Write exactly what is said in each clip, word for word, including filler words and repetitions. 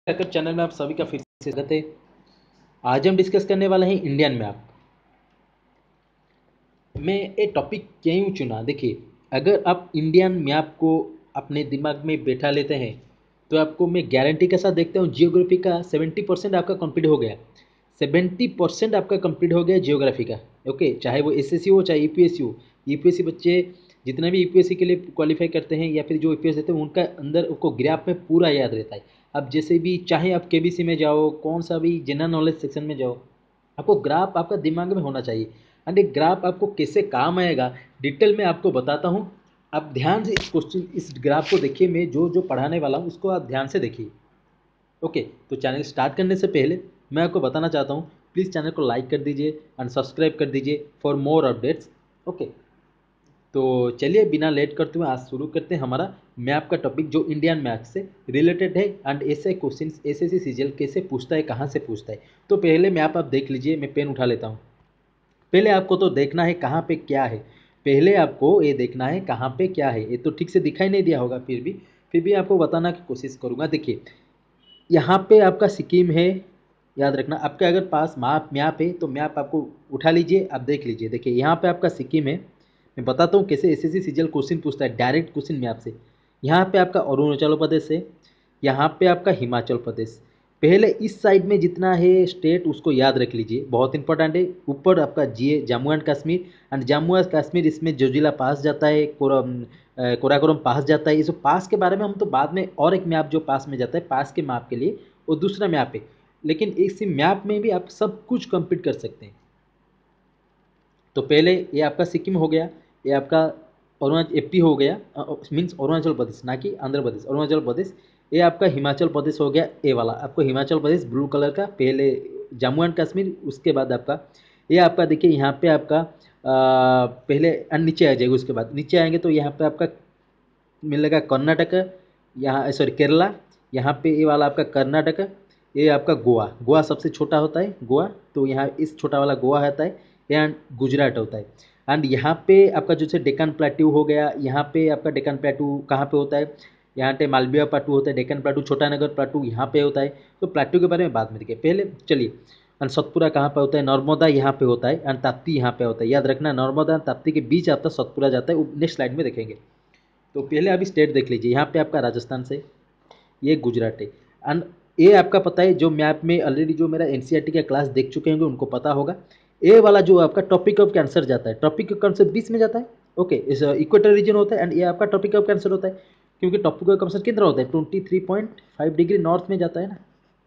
Hacker channel में आप सभी का फिर से स्वागत है। आज हम डिस्कस करने वाले हैं इंडियन मैप। मैं ये टॉपिक क्यों चुना, देखिए, अगर आप इंडियन मैप को अपने दिमाग में बैठा लेते हैं तो आपको मैं गारंटी के साथ देखता हूँ जियोग्राफी का सेवेंटी परसेंट आपका कंप्लीट हो गया। सेवेंटी परसेंट आपका कंप्लीट हो गया जियोग्राफी का। ओके, चाहे वो एसएससी हो चाहे यूपीएससी हो। यूपीएससी बच्चे जितने भी यूपीएससी के लिए क्वालिफाई करते हैं या फिर जो यूपीएससी देते हैं उनका अंदर उनको ग्राफ में पूरा याद रहता है। अब जैसे भी चाहे आप केबीसी में जाओ, कौन सा भी जनरल नॉलेज सेक्शन में जाओ, आपको ग्राफ आपका दिमाग में होना चाहिए। एंड एक ग्राफ आपको कैसे काम आएगा डिटेल में आपको बताता हूँ। आप ध्यान से इस क्वेश्चन इस ग्राफ को देखिए, मैं जो जो पढ़ाने वाला हूँ उसको आप ध्यान से देखिए। ओके, तो चैनल स्टार्ट करने से पहले मैं आपको बताना चाहता हूँ, प्लीज़ चैनल को लाइक कर दीजिए एंड सब्सक्राइब कर दीजिए फॉर मोर अपडेट्स। ओके, तो चलिए बिना लेट करते हुए आज शुरू करते हैं हमारा मैप का टॉपिक जो इंडियन मैप से रिलेटेड है। एंड ऐसे question S S C CGL कैसे पूछता है, कहाँ से पूछता है। तो पहले मैप आप देख लीजिए, मैं पेन उठा लेता हूँ। पहले आपको तो देखना है कहाँ पे क्या है। पहले आपको ये देखना है कहाँ पे क्या है। ये तो ठीक से दिखाई नहीं दिया होगा, फिर भी फिर भी आपको बताना की कोशिश करूँगा। देखिए, यहाँ पे आपका सिक्किम है। याद रखना, आपके अगर पास मैप मैप है तो मैप आपको उठा लीजिए, आप देख लीजिए। देखिए, यहाँ पे आपका सिक्किम है। मैं बताता हूँ कैसे एसएससी सीजीएल क्वेश्चन पूछता है, डायरेक्ट क्वेश्चन मैप से। यहाँ पे आपका अरुणाचल प्रदेश है, यहाँ पे आपका हिमाचल प्रदेश। पहले इस साइड में जितना है स्टेट उसको याद रख लीजिए, बहुत इंपॉर्टेंट है। ऊपर आपका जी Jammu and Kashmir. And Jammu and Kashmir इसमें जोजिला पास जाता है, कोरम अ, कोराकोरम पास जाता है। इस पास के बारे में हम तो बाद में, और एक मैप जो पास में जाता है पास के मैप के लिए, वो दूसरा मैप है। लेकिन इसी मैप में भी आप सब कुछ कंप्लीट कर सकते हैं। तो पहले ये आपका सिक्किम हो गया, ये आपका अरुणाचल एपी हो गया, मीन्स अरुणाचल प्रदेश, ना कि आंध्र प्रदेश, अरुणाचल प्रदेश। ये आपका हिमाचल प्रदेश हो गया, ए वाला आपको हिमाचल प्रदेश ब्लू कलर का। पहले जम्मू एंड कश्मीर, उसके बाद आपका ये आपका देखिए यहाँ पे आपका आ, पहले and नीचे आ जाएगा। उसके बाद नीचे आएंगे तो यहाँ पे आपका मिलेगा कर्नाटक, यहाँ सॉरी केरला। यहाँ पे ये वाला आपका कर्नाटक, ये आपका गोवा। गोवा सबसे छोटा होता है गोवा, तो यहाँ इस छोटा वाला गोवा होता है। एंड गुजरात होता है। एंड यहाँ पे आपका जो है डेक्कन प्लेट्यू हो गया। यहाँ पे आपका डेक्कन प्लेट्यू कहाँ पे होता है, यहाँ पे मालविया प्लेट्यू होता है, डेक्कन प्लेट्यू, छोटानगर प्लेट्यू यहाँ पे होता है। तो प्लेट्यू के बारे में बाद में देखिए, पहले चलिए। एंड सतपुरा कहाँ पे होता है, नर्मदा यहाँ पे होता है। एंड ताप्ती यहाँ पे होता है। याद रखना, नर्मदा ताप्ती के बीच आपका सतपुरा जाता है, नेक्स्ट स्लाइड में देखेंगे। तो पहले अभी स्टेट देख लीजिए, यहाँ पे आपका राजस्थान से, ये गुजरात है। एंड ये आपका पता है, जो मैप में ऑलरेडी जो मेरा एनसीईआरटी का क्लास देख चुके होंगे उनको पता होगा। ए वाला जो आपका टॉपिक ऑफ कैंसर जाता है, टॉपिक ऑफ कैंसर बीच में जाता है। ओके, इस इक्वेटर रीजन होता है। एंड ये आपका टॉपिक ऑफ कैंसर होता है, क्योंकि टॉपिक ऑफ कैंसर कितना होता है, twenty three point five degree north में जाता है ना।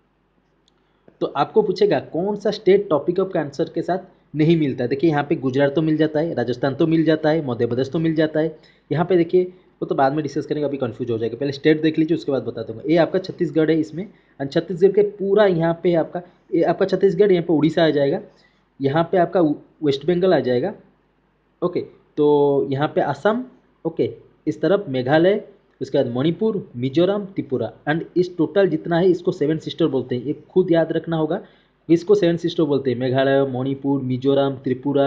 तो आपको पूछेगा कौन सा स्टेट टॉपिक ऑफ कैंसर के साथ नहीं मिलता है। देखिए, यहाँ पे गुजरात तो मिल जाता है, राजस्थान तो मिल जाता है, मध्य प्रदेश तो मिल जाता है। यहाँ पे देखिए, वो तो बाद में डिस्कस करेंगे, अभी कंफ्यूज हो जाएगा। पहले स्टेट देख लीजिए, उसके बाद बता दूंगा। ये आपका छत्तीसगढ़ है इसमें। एंड छत्तीसगढ़ के पूरा यहाँ पे आपका, ये आपका छत्तीसगढ़, यहाँ पे उड़ीसा आ जाएगा, यहाँ पे आपका वेस्ट बंगाल आ जाएगा। ओके, तो यहाँ पे असम। ओके, इस तरफ मेघालय, उसके बाद मणिपुर, मिजोरम, त्रिपुरा। एंड इस टोटल जितना है इसको सेवन सिस्टर बोलते हैं। ये खुद याद रखना होगा, इसको सेवन सिस्टर बोलते हैं। मेघालय, मणिपुर, मिजोरम, त्रिपुरा,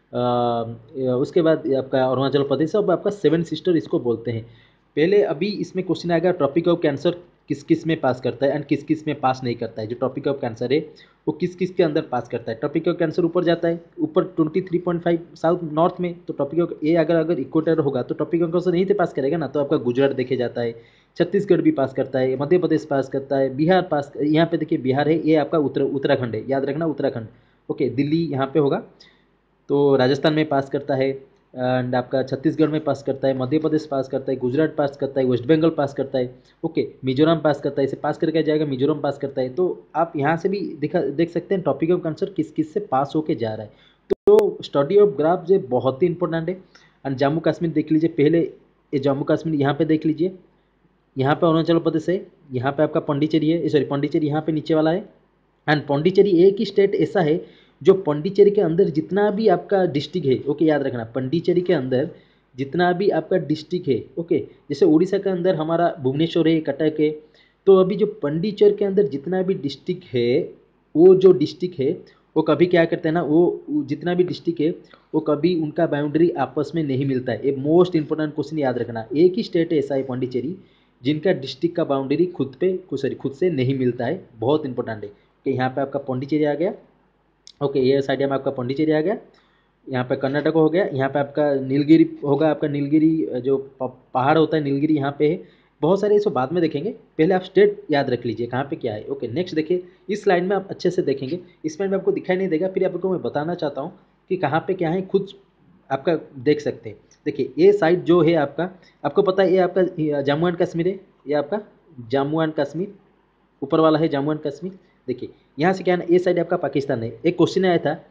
अ, उसके बाद ये आपका अरुणाचल प्रदेश, सब आपका सेवन सिस्टर इसको बोलते हैं। पहले अभी इसमें क्वेश्चन आएगा टॉपिक ऑफ कैंसर किस किस में पास करता है एंड किस किस में पास नहीं करता है। जो टॉपिक ऑफ कैंसर है वो किस किस के अंदर पास करता है। टॉपिक ऑफ कैंसर ऊपर जाता है, ऊपर twenty three point five south north में। तो टॉपिक ऑफ ये अगर अगर इक्वेटर होगा तो टॉपिक ऑफ कैंसर यहीं से पास करेगा ना। तो आपका गुजरात देखे जाता है, छत्तीसगढ़ भी पास करता है, मध्य प्रदेश पास करता है, बिहार पास, यहाँ पे देखिए बिहार है, ये आपका उत्तर उत्तराखंड है, याद रखना उत्तराखंड। ओके, दिल्ली यहाँ पे होगा। तो राजस्थान में पास करता है, एंड आपका छत्तीसगढ़ में पास करता है, मध्य प्रदेश पास करता है, गुजरात पास करता है, वेस्ट बंगाल पास करता है। ओके, मिजोरम पास करता है, इसे पास करके आ जाएगा, मिजोरम पास करता है। तो आप यहाँ से भी दिखा देख सकते हैं टॉपिक ऑफ आंसर किस किस से पास होके जा रहा है। तो स्टडी ऑफ ग्राफ जो बहुत ही इंपॉर्टेंट है। एंड जम्मू कश्मीर देख लीजिए, पहले ये जम्मू कश्मीर यहाँ पे देख लीजिए, यहाँ पे अरुणाचल प्रदेश है, यहाँ पे आपका पौंडीचेरी है, सॉरी पौंडीचेरी यहाँ पे नीचे वाला है। एंड पौंडीचेरी एक ही स्टेट ऐसा है जो पौंडीचेरी के अंदर जितना भी आपका डिस्ट्रिक्ट है, ओके याद रखना, पौंडीचेरी के अंदर जितना भी आपका डिस्ट्रिक्ट है, ओके, जैसे उड़ीसा के अंदर हमारा भुवनेश्वर है, कटक है। तो अभी जो पौंडीचेरी के अंदर जितना भी डिस्ट्रिक्ट है, वो जो डिस्ट्रिक्ट है वो कभी क्या करते हैं ना, वो जितना भी डिस्ट्रिक्ट है वो कभी उनका बाउंड्री आपस में नहीं मिलता है। ये मोस्ट इंपॉर्टेंट क्वेश्चन याद रखना। एक ही स्टेट है ऐसा है पौंडीचेरी, जिनका डिस्ट्रिक्ट का बाउंड्री खुद पे सॉरी खुद से नहीं मिलता है, बहुत इंपॉर्टेंट है कि यहाँ पे आपका पौंडीचेरी आ गया। ओके, ये साइड में आपका पौंडीचेरी आ गया, यहाँ पे कर्नाटक हो गया, यहाँ पे आपका नीलगिरी होगा, आपका नीलगिरी जो पहाड़ होता है नीलगिरी यहाँ पे है। बहुत सारे इसको बाद में देखेंगे, पहले आप स्टेट याद रख लीजिए कहाँ पे क्या है। ओके, नेक्स्ट देखिए, इस स्लाइड में आप अच्छे से देखेंगे, इस स्लाइड में आपको दिखाई नहीं देगा, फिर आपको मैं बताना चाहता हूँ कि कहाँ पे क्या है, खुद आपका देख सकते हैं। देखिए ये साइड जो है आपका, आपको पता है ये आपका जम्मू एंड कश्मीर है, ये आपका जम्मू एंड कश्मीर ऊपर वाला है जम्मू एंड कश्मीर। देखिए यहाँ से क्या है ना, ये साइड आपका पाकिस्तान है। एक क्वेश्चन आया था,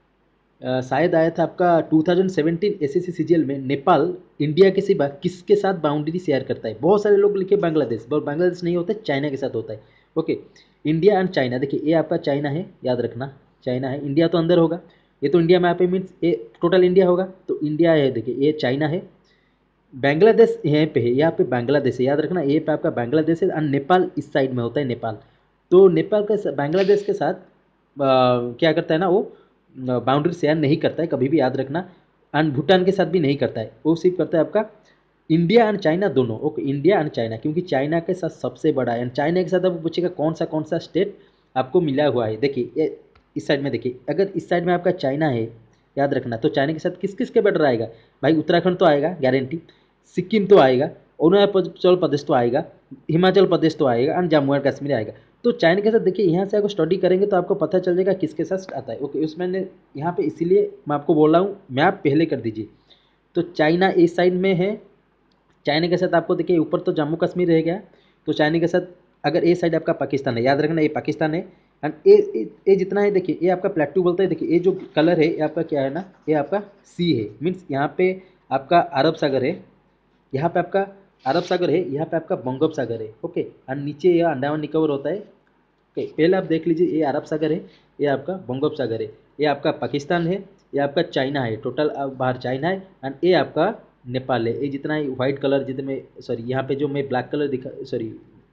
अ, शायद आया था आपका two thousand seventeen SSC CGL में, नेपाल इंडिया के सिवा किसके साथ बाउंड्री शेयर करता है। बहुत सारे लोग लिखे बांग्लादेश, पर बांग्लादेश नहीं होता है, चाइना के साथ होता है। ओके, इंडिया एंड चाइना, देखिए ये आपका चाइना है, याद रखना चाइना है, इंडिया तो अंदर होगा, ये तो इंडिया में यहाँ पे मीन्स ये टोटल इंडिया होगा, तो इंडिया है, देखिए ये चाइना है, बांग्लादेश यहाँ पे है, यहाँ पे बांग्लादेश है, याद रखना ये पे आपका बांग्लादेश है, और नेपाल इस साइड में होता है नेपाल। तो नेपाल के बांग्लादेश के साथ आ, क्या करता है ना, वो बाउंड्री शेयर नहीं करता है कभी भी, याद रखना। एंड भूटान के साथ भी नहीं करता है, वो सिर्फ करता है आपका इंडिया एंड चाइना दोनों। ओके, इंडिया एंड चाइना, क्योंकि चाइना के साथ सबसे बड़ा है, एंड चाइना के साथ आपको पूछेगा कौन सा कौन सा स्टेट आपको मिला हुआ है। देखिए ये इस साइड में, देखिए अगर इस साइड में आपका चाइना है, याद रखना, तो चाइना के साथ किस किस के बॉर्डर आएगा भाई, उत्तराखंड तो आएगा गारंटी, सिक्किम तो आएगा, अरुणाचल प्रदेश तो आएगा, हिमाचल प्रदेश तो आएगा, एंड जम्मू एंड कश्मीर आएगा। तो चाइना के साथ देखिए, यहाँ से अगर स्टडी करेंगे तो आपको पता चल जाएगा किसके साथ आता है। ओके, उसमें ने यहाँ पे इसीलिए मैं आपको बोल रहा हूँ, मैप पहले कर दीजिए। तो चाइना इस साइड में है, चाइना के साथ आपको देखिए ऊपर तो जम्मू कश्मीर रह गया, तो चाइना के साथ अगर ये साइड आपका पाकिस्तान है, याद रखना ये पाकिस्तान है। एंड ये ये जितना है, देखिए ये आपका प्लेटू बोलते हैं, देखिए ये जो कलर है ये आपका क्या है ना, ये आपका सी है, मीन्स यहाँ पे आपका अरब सागर है, यहाँ पे आपका अरब सागर है, यहाँ पे आपका बंगोप सागर है। ओके, और नीचे यह अंडमान निकोबार होता है। ओके, पहले आप देख लीजिए, ये अरब सागर है, ये आपका बंगोप सागर है, ये आपका पाकिस्तान है, ये आपका चाइना है, टोटल बाहर चाइना है, एंड ये आपका नेपाल है। ये जितना ही व्हाइट कलर जितने में सॉरी यहाँ पे जो मैं ब्लैक कलर दिखा सॉरी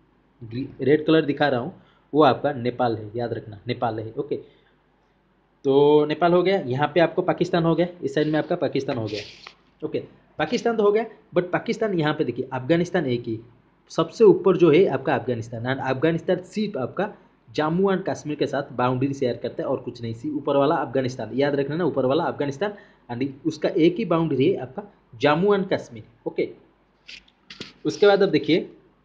रेड कलर दिखा रहा हूँ, वो आपका नेपाल है, याद रखना नेपाल है। ओके, तो नेपाल हो गया, यहाँ पे आपको पाकिस्तान हो गया, इस साइड में आपका पाकिस्तान हो गया। ओके, पाकिस्तान तो हो गया, बट पाकिस्तान यहाँ पे देखिए अफगानिस्तान एक ही, सबसे ऊपर जो है आपका अफगानिस्तान, एंड अफगानिस्तान सिर्फ आपका जम्मू एंड कश्मीर के साथ बाउंड्री शेयर करता है और कुछ नहीं, सिर्फ ऊपर वाला अफगानिस्तान, याद रखना ना, ऊपर वाला अफगानिस्तान, एंड उसका एक ही बाउंड्री है आपका जम्मू एंड कश्मीर। ओके, उसके बाद अब देखिए,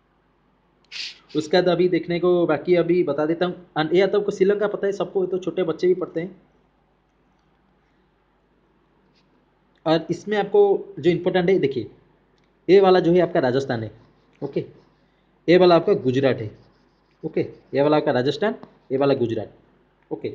उसके बाद अभी देखने को बाकी अभी बता देता हूँ, एंड ये तो आपको श्रीलंका पता है सबको, तो छोटे बच्चे भी पढ़ते हैं। और इसमें आपको जो इम्पोर्टेंट है, देखिए ये वाला जो है आपका राजस्थान है। ओके, ये वाला आपका गुजरात है। ओके, ये वाला आपका राजस्थान, ये वाला गुजरात। ओके,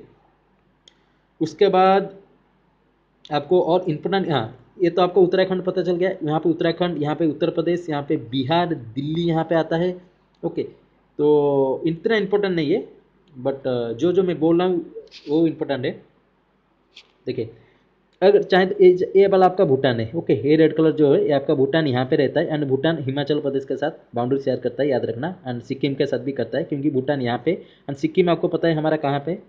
उसके बाद आपको और इम्पोर्टेंट, हाँ ये तो आपको उत्तराखंड पता चल गया, यहाँ पे उत्तराखंड, यहाँ पे उत्तर प्रदेश, यहाँ पे बिहार, दिल्ली यहाँ पे आता है। ओके, तो इतना इम्पोर्टेंट नहीं है, बट जो जो मैं बोल रहा हूँ वो इम्पोर्टेंट है। देखिए अगर चाहे तो ये ये वाला आपका भूटान है। ओके, ये रेड कलर जो है ये आपका भूटान यहाँ पे रहता है, एंड भूटान हिमाचल प्रदेश के साथ बाउंड्री शेयर करता है, याद रखना, एंड सिक्किम के साथ भी करता है, क्योंकि भूटान यहाँ पे, एंड सिक्किम आपको पता है हमारा कहाँ पे,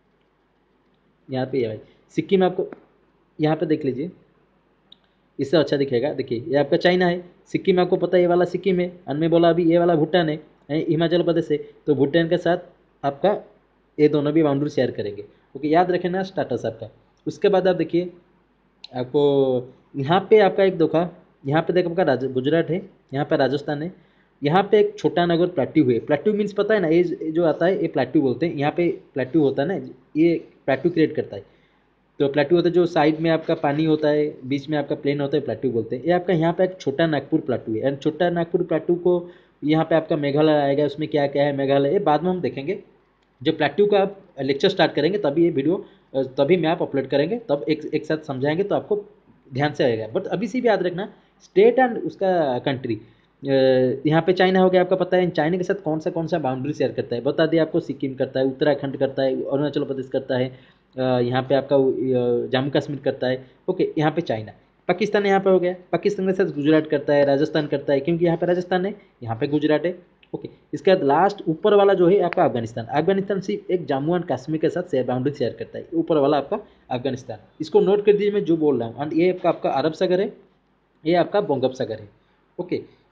यहाँ पे है भाई सिक्किम, आपको यहाँ पे देख लीजिए, इससे अच्छा दिखेगा। देखिए ये आपका चाइना है, सिक्किम आपको पता है ये वाला सिक्किम है, एंड मैं बोला अभी ये वाला भूटान है, हिमाचल प्रदेश है, तो भूटान के साथ आपका ये दोनों भी बाउंड्री शेयर करेंगे। ओके, याद रखें ना स्टाटस आपका। उसके बाद आप देखिए, आपको यहाँ पे आपका एक धोखा, यहाँ पे देखो आपका राज गुजरात है, यहाँ पे राजस्थान है, यहाँ पे एक छोटा नगर प्लेट्यू है। प्लेट्यू मीन्स पता है ना, ये जो आता है ये प्लेट्यू बोलते हैं, यहाँ पे प्लेट्यू होता है ना, ये प्लेट्यू क्रिएट करता है। तो प्लेट्यू होता है जो साइड में आपका पानी होता है, बीच में आपका प्लेन होता है, प्लेट्यू बोलते हैं। ये आपका यहाँ पे एक छोटा नागपुर प्लेट्यू है, एंड छोटा नागपुर प्लेट्यू को यहाँ पे आपका मेघालय आएगा, उसमें क्या क्या है मेघालय, ये बाद में हम देखेंगे। जब प्लेट्यू का आप लेक्चर स्टार्ट करेंगे तभी ये वीडियो, तभी मैप अपलोड करेंगे, तब एक एक साथ समझाएंगे तो आपको ध्यान से आएगा। बट अभी से भी याद रखना स्टेट एंड उसका कंट्री। यहाँ पे चाइना हो गया, आपका पता है चाइना के साथ कौन सा कौन सा बाउंड्री शेयर करता है, बता दिया आपको, सिक्किम करता है, उत्तराखंड करता है, अरुणाचल प्रदेश करता है, यहाँ पे आपका जम्मू कश्मीर करता है। ओके, यहाँ पे चाइना, पाकिस्तान यहाँ पे हो गया, पाकिस्तान के साथ गुजरात करता है, राजस्थान करता है, क्योंकि यहाँ पे राजस्थान है, यहाँ पे गुजरात है। ओके, इसके बाद लास्ट ऊपर वाला जो है आपका अफगानिस्तान, अफगानिस्तान सिर्फ एक जम्मू एंड कश्मीर के साथ शेयर बाउंड्री शेयर करता है, ऊपर वाला आपका अफगानिस्तान। इसको नोट कर दीजिए मैं जो बोल रहा हूँ, एंड ये आपका आपका अरब सागर है, ये आपका बंगोप सागर है। ओके,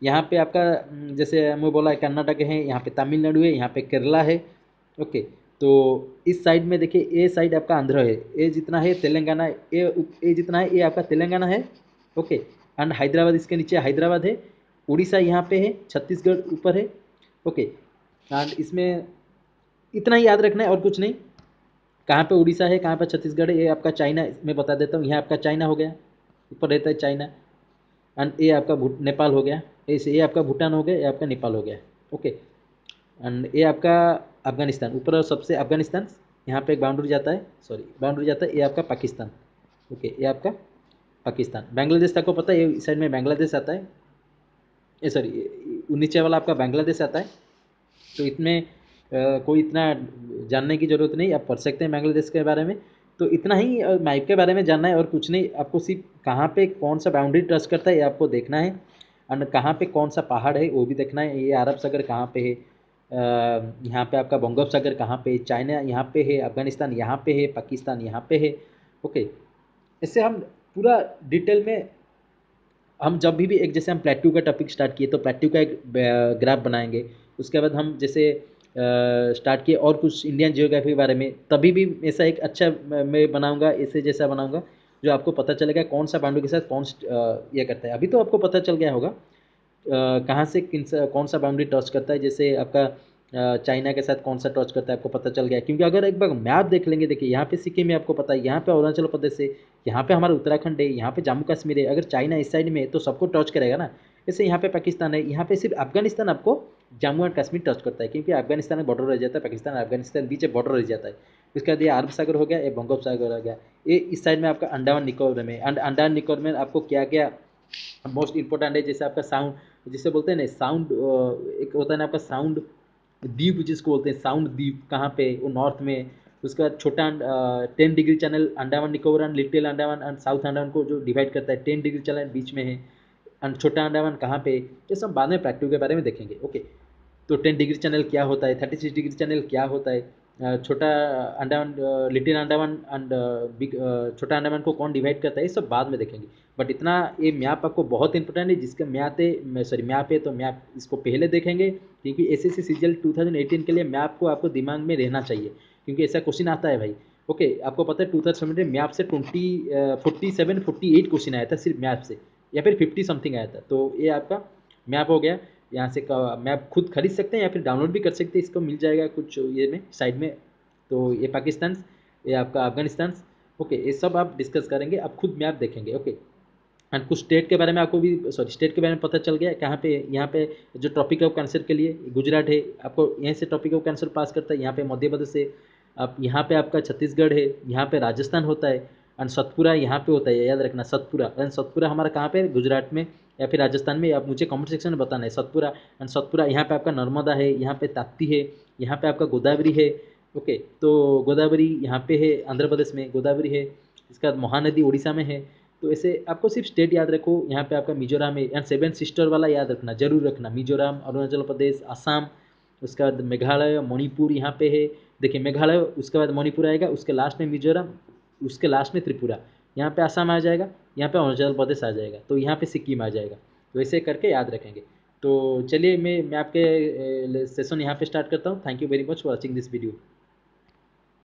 यहाँ पे आपका अम, जैसे मैं बोला कर्नाटक है, यहाँ पे तमिलनाडु है, यहाँ पे केरला है। ओके, तो इस साइड में देखिए, ये साइड आपका आंध्र है, ये जितना है तेलंगाना, ये ये जितना है ये आपका तेलंगाना है। ओके, एंड हैदराबाद इसके नीचे हैदराबाद है। उड़ीसा यहाँ पे है, छत्तीसगढ़ ऊपर है। ओके, एंड इसमें इतना ही याद रखना है और कुछ नहीं। कहाँ पे उड़ीसा है, कहाँ पे छत्तीसगढ़ है, ये आपका चाइना, मैं बता देता हूँ, यहाँ आपका चाइना हो गया, ऊपर रहता है चाइना। एंड ये आपका भूट नेपाल हो गया, ऐसे ये आपका भूटान हो गया, ये आपका नेपाल हो गया। ओके, एंड ये आपका अफगानिस्तान ऊपर, और सबसे अफगानिस्तान यहाँ पे एक बाउंड्री जाता है, सॉरी बाउंड्री जाता है, ये आपका पाकिस्तान। ओके, ये आपका पाकिस्तान। बांग्लादेश तक को पता है, ये साइड में बांग्लादेश आता है, ये सॉरी नीचे वाला आपका बांग्लादेश आता है। तो इसमें अ, कोई इतना जानने की ज़रूरत नहीं, आप पढ़ सकते हैं बांग्लादेश के बारे में। तो इतना ही मैप के बारे में जानना है और कुछ नहीं, आपको सिर्फ कहाँ पे कौन सा बाउंड्री टच करता है ये आपको देखना है, और कहाँ पे कौन सा पहाड़ है वो भी देखना है। ये अरब सागर कहाँ पे है, अ, यहाँ पे आपका बंगोप सागर कहाँ पे है, चाइना यहाँ पे है, अफगानिस्तान यहाँ पे है, पाकिस्तान यहाँ पे है। ओके, इससे हम पूरा डिटेल में, हम जब भी भी एक, जैसे हम प्लेट्यू का टॉपिक स्टार्ट किए तो प्लेट्यू का एक ग्राफ बनाएंगे। उसके बाद हम जैसे स्टार्ट किए और कुछ इंडियन जियोग्राफी के बारे में, तभी भी ऐसा एक अच्छा अ, मैं बनाऊंगा, ऐसे जैसा बनाऊंगा जो आपको पता चलेगा कौन सा बाउंड्री के साथ कौन स- अ, ये करता है। अभी तो आपको पता चल गया होगा अ, कहाँ से किन सा कौन सा बाउंड्री टच करता है, जैसे आपका अ, चाइना के साथ कौन सा टच करता है आपको पता चल गया। क्योंकि अगर एक बार मैप देख लेंगे, देखिए यहाँ पे सिक्किम में आपको पता है, यहाँ पे अरुणाचल प्रदेश है, यहाँ पे हमारा उत्तराखंड है, यहाँ पे जम्मू कश्मीर है। अगर चाइना इस साइड में है तो सबको टच करेगा ना। जैसे यहाँ पे पाकिस्तान है, यहाँ पे सिर्फ अफगानिस्तान आपको जम्मू एंड कश्मीर टच करता है, क्योंकि अफगानिस्तान में बॉर्डर रह जाता है, पाकिस्तान और अफगानिस्तान बीच बॉर्डर रह जाता है। उसके बाद ये अरब सागर हो गया, ये बंगोप सागर हो गया। ये इस साइड में आपका अंडमान निकोबार में, एंड अंडमान निकोबार में आपको क्या क्या मोस्ट इंपॉर्टेंट है, जैसे आपका साउंड, जिसे बोलते हैं ना साउंड, एक होता है ना आपका साउंड द्वीप, जिसको बोलते हैं साउंड द्वीप, कहाँ पे, वो नॉर्थ में। उसके बाद छोटा ten degree channel Andaman Nicobar and little Andaman and south Andaman को जो डिवाइड करता है, टेन डिग्री चैनल बीच में है। एंड छोटा अंडमान कहाँ पे, ये सब बाद में प्रैक्टिस के बारे में देखेंगे। ओके, तो टेन डिग्री चैनल क्या होता है, थर्टी सिक्स डिग्री चैनल क्या होता है, अ, छोटा Andaman, little Andaman and big, छोटा अंडमान को कौन डिवाइड करता है, ये सब बाद में देखेंगे। बट इतना ये मैप आपको बहुत इंपॉर्टेंट है, जिसका मैप है, सॉरी मैप है, तो मैप इसको पहले देखेंगे, क्योंकि S S C C G L two thousand eighteen के लिए मैप को आपको दिमाग में रहना चाहिए, क्योंकि ऐसा क्वेश्चन आता है भाई। ओके, आपको पता है टू थाउजेंड सेवेंटीन मैप से twenty forty seven forty eight question आया था सिर्फ मैप से, या फिर फिफ्टी समथिंग आया था। तो ये आपका मैप हो गया। यहाँ से का मैप खुद खरीद सकते हैं या फिर डाउनलोड भी कर सकते हैं, इसको मिल जाएगा कुछ ये में साइड में। तो ये पाकिस्तान, ये आपका अफगानिस्तान। ओके, ये सब आप डिस्कस करेंगे, आप खुद मैप देखेंगे। ओके, एंड कुछ स्टेट के बारे में आपको भी, सॉरी स्टेट के बारे में पता चल गया कहाँ पे, यहाँ पे जो टॉपिक ऑफ कैंसर के लिए गुजरात है, आपको यहीं से टॉपिक ऑफ कैंसर पास करता है। यहाँ पे मध्य प्रदेश है, आप यहाँ पे आपका छत्तीसगढ़ है, यहाँ पे राजस्थान होता है, एंड सतपुरा यहाँ पे होता है, याद रखना सतपुरा। एंड सतपुरा हमारा कहाँ पे है, गुजरात में या फिर राजस्थान में, आप मुझे कमेंट सेक्शन में बताना है सतपुरा। एंड सतपुरा यहाँ पे आपका नर्मदा है, यहाँ पे ताप्ती है, यहाँ पे आपका गोदावरी है। ओके, तो गोदावरी यहाँ पे है, आंध्र प्रदेश में गोदावरी है। इसके बाद महानदी उड़ीसा में है। तो ऐसे आपको सिर्फ स्टेट याद रखो। यहाँ पे आपका मिजोरम है, एंड सेवन सिस्टर वाला याद रखना, जरूर रखना, मिजोरम, अरुणाचल प्रदेश, असम। उसके बाद मेघालय, मणिपुर यहाँ पे है। देखिए मेघालय, उसके बाद मणिपुर आएगा, उसके लास्ट में मिजोरम, उसके लास्ट में त्रिपुरा, यहाँ पे असम आ जाएगा, यहाँ पे अरुणाचल प्रदेश आ जाएगा, तो यहाँ पे सिक्किम आ जाएगा। तो ऐसे करके याद रखेंगे। तो चलिए मैं मैं आपके सेशन यहाँ पे स्टार्ट करता हूँ। Thank you very much for watching this video.